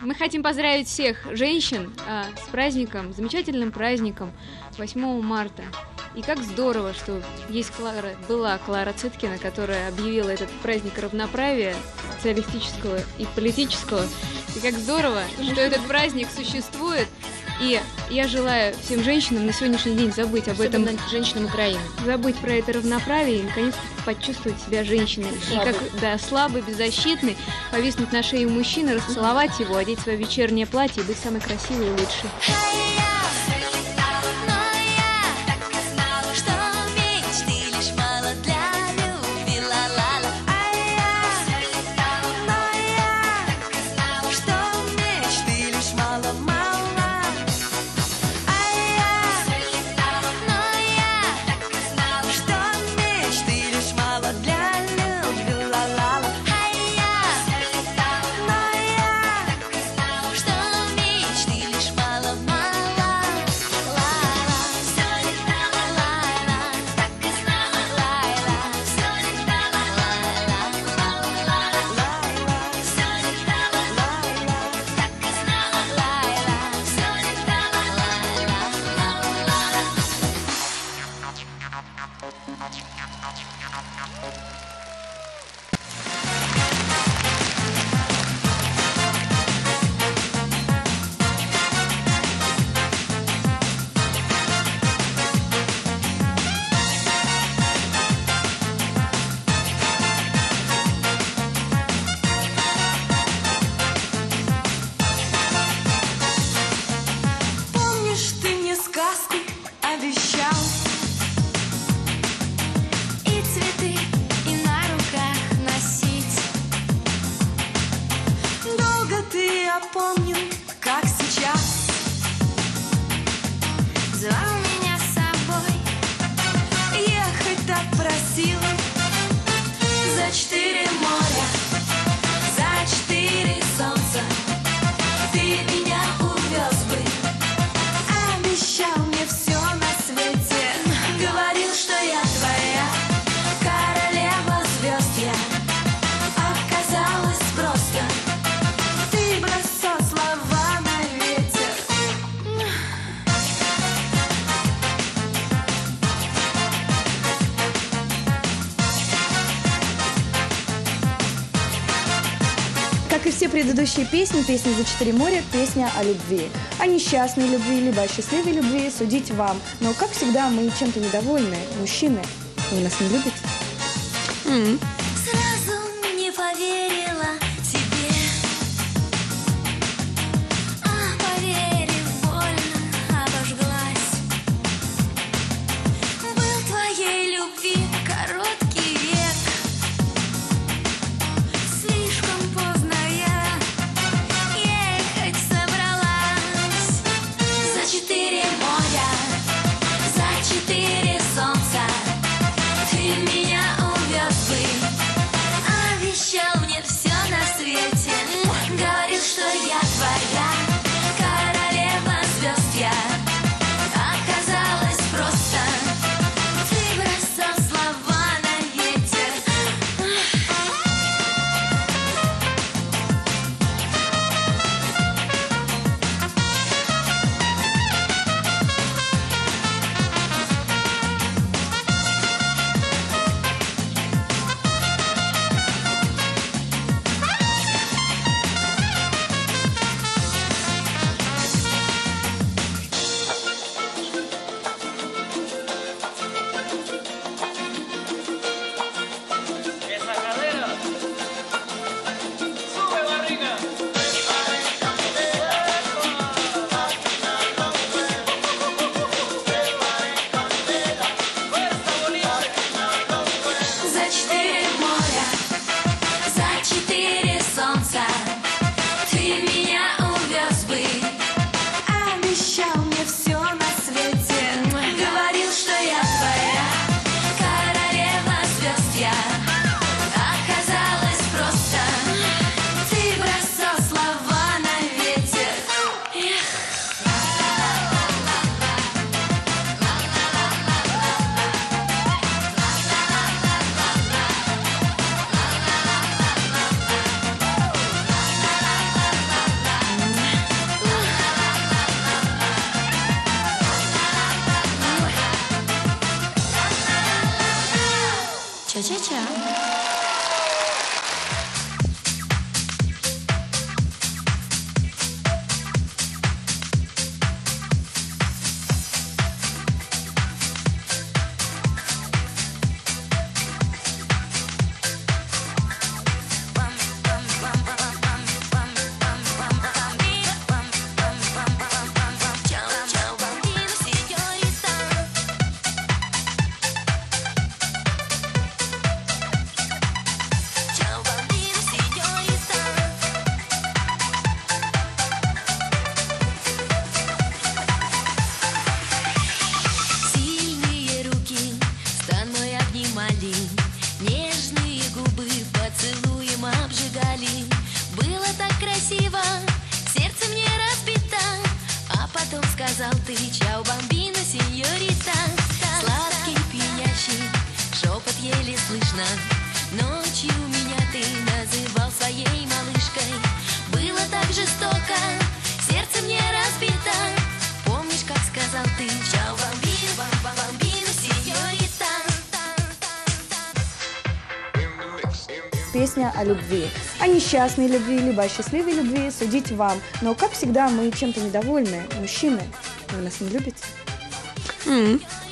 Мы хотим поздравить всех женщин с праздником, замечательным праздником 8 марта. И как здорово, что была Клара Цеткина, которая объявила этот праздник равноправия социалистического и политического. И как здорово, что этот праздник существует. И я желаю всем женщинам на сегодняшний день забыть об этом. Женщинам Украины. Забыть про это равноправие и наконец-то почувствовать себя женщиной. Слабой. И как слабый, беззащитный, повиснуть на шее мужчины, расцеловать его, одеть свое вечернее платье и быть самой красивой и лучшей. Помню, как сейчас звал меня с собой, ехать так просила. За 4 моря, за 4 солнца ты меня увез бы. Обещал мне все на свете, говорил, что я твоя королева звезд. Я оказалась просто. Как и все предыдущие песни, песня «За 4 моря» – песня о любви. О несчастной любви, либо о счастливой любви судить вам. Но, как всегда, мы чем-то недовольны. Мужчины, вы нас не любите? Сразу не поверила тебе, а поверив, больно обожглась. Был твоей любви короткий век, слишком поздно я ехать собралась. За 4 моря, за 4 солнца ты меня увез бы. сказал ты, чао, бомбина, сеньорита. Сладкий, пьянящий, шепот еле слышно. Ночью меня ты называл своей малышкой. Было так жестоко, сердце мне разбито. Помнишь, как сказал ты, чао, бомбина, бомбина, сеньорита. Песня о любви. О несчастной любви, либо о счастливой любви судить вам. Но, как всегда, мы чем-то недовольны. Мужчины, вы нас не любите?